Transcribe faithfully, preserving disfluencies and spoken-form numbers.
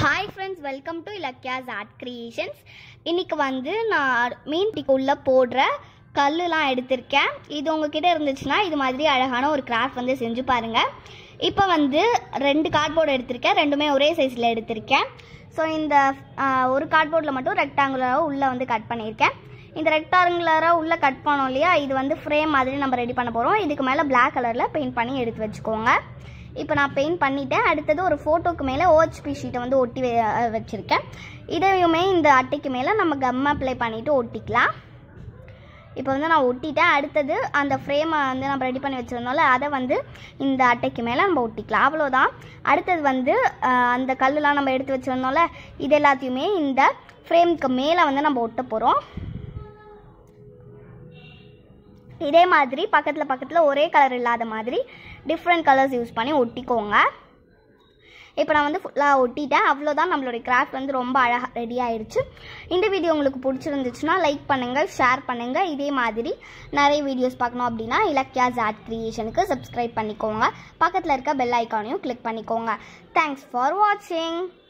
Hi friends, welcome to Ilakya's Art Creations. இன்னைக்கு வந்து நான் மீன் டிக்கு உள்ள போடுற கல்லுலாம் எடுத்திருக்கேன். இது உங்ககிட்ட இருந்துச்சுன்னா இது மாதிரி அழகான ஒரு கிராஃப்ட் வந்து செஞ்சு பாருங்க. இப்போ வந்து ரெண்டு கார்ட்போர்டு எடுத்திருக்கேன். ரெண்டுமே ஒரே சைஸ்ல எடுத்திருக்கேன். ஸோ இந்த ஒரு கார்ட்போர்டில் மட்டும் ரெக்டாங்குலராக உள்ளே வந்து கட் பண்ணியிருக்கேன். இந்த ரெக்டாங்குலராக உள்ளே கட் பண்ணோம் இல்லையா, இது வந்து ஃப்ரேம் மாதிரி நம்ம ரெடி பண்ண போகிறோம். இதுக்கு மேலே பிளாக் கலரில் பெயிண்ட் பண்ணி எடுத்து வச்சுக்கோங்க. இப்போ நான் பெயிண்ட் பண்ணிட்டேன். அடுத்தது ஒரு ஃபோட்டோக்கு மேலே ஓஹெச்பி ஷீட்டை வந்து ஒட்டி வச்சுருக்கேன். இதையுமே இந்த அட்டைக்கு மேலே நம்ம கம் அப்ளை பண்ணிவிட்டு ஒட்டிக்கலாம். இப்போ வந்து நான் ஒட்டிட்டேன். அடுத்தது அந்த ஃப்ரேமை வந்து நம்ம ரெடி பண்ணி வச்சுருந்தோம்ல, அதை வந்து இந்த அட்டைக்கு மேலே நம்ம ஒட்டிக்கலாம். அவ்வளோதான். அடுத்தது வந்து அந்த கல்லுலாம் நம்ம எடுத்து வச்சுருந்தோம்ல, இது எல்லாத்தையுமே இந்த ஃப்ரேமுக்கு மேலே வந்து நம்ம ஒட்ட போகிறோம். இதே மாதிரி பக்கத்தில் பக்கத்தில் ஒரே கலர் இல்லாத மாதிரி டிஃப்ரெண்ட் கலர்ஸ் யூஸ் பண்ணி ஒட்டிக்கோங்க. இப்போ நான் வந்து ஃபுல்லாக ஒட்டிட்டேன். அவ்வளோதான், நம்மளுடைய கிராஃப்ட் வந்து ரொம்ப அழகாக ரெடி ஆயிடுச்சு. இந்த வீடியோ உங்களுக்கு பிடிச்சிருந்துச்சுன்னா லைக் பண்ணுங்கள், ஷேர் பண்ணுங்கள். இதே மாதிரி நிறைய வீடியோஸ் பார்க்கணும் அப்படின்னா இலக்கியாஸ் ஆர்ட் கிரியேஷனுக்கு சப்ஸ்கிரைப் பண்ணிக்கோங்க. பக்கத்தில் இருக்க பெல் ஐக்கானையும் கிளிக் பண்ணிக்கோங்க. தேங்க்ஸ் ஃபார் வாட்சிங்.